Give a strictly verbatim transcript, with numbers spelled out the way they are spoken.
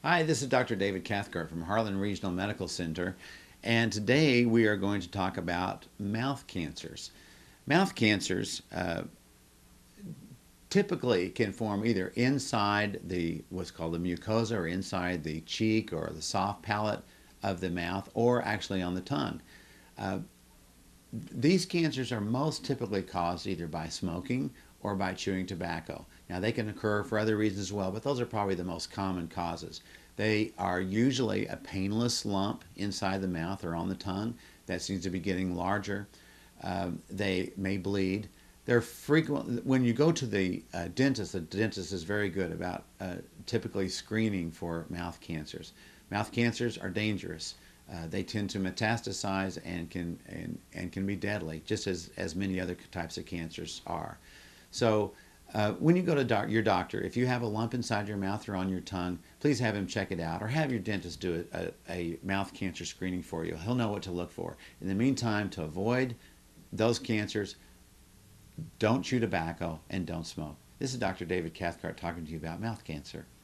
Hi, this is Doctor David Cathcart from Harlan Regional Medical Center, and today we are going to talk about mouth cancers. Mouth cancers uh, typically can form either inside the what's called the mucosa, or inside the cheek or the soft palate of the mouth, or actually on the tongue. Uh, these cancers are most typically caused either by smoking or by chewing tobacco. Now, they can occur for other reasons as well, but those are probably the most common causes. They are usually a painless lump inside the mouth or on the tongue that seems to be getting larger. Um, they may bleed. They're frequent when you go to the uh, dentist. The dentist is very good about uh, typically screening for mouth cancers. Mouth cancers are dangerous. Uh, they tend to metastasize and can and, and can be deadly, just as, as many other types of cancers are. So uh, when you go to doc, your doctor, if you have a lump inside your mouth or on your tongue, please have him check it out, or have your dentist do a, a, a mouth cancer screening for you. He'll know what to look for. In the meantime, to avoid those cancers, don't chew tobacco and don't smoke. This is Doctor David Cathcart talking to you about mouth cancer.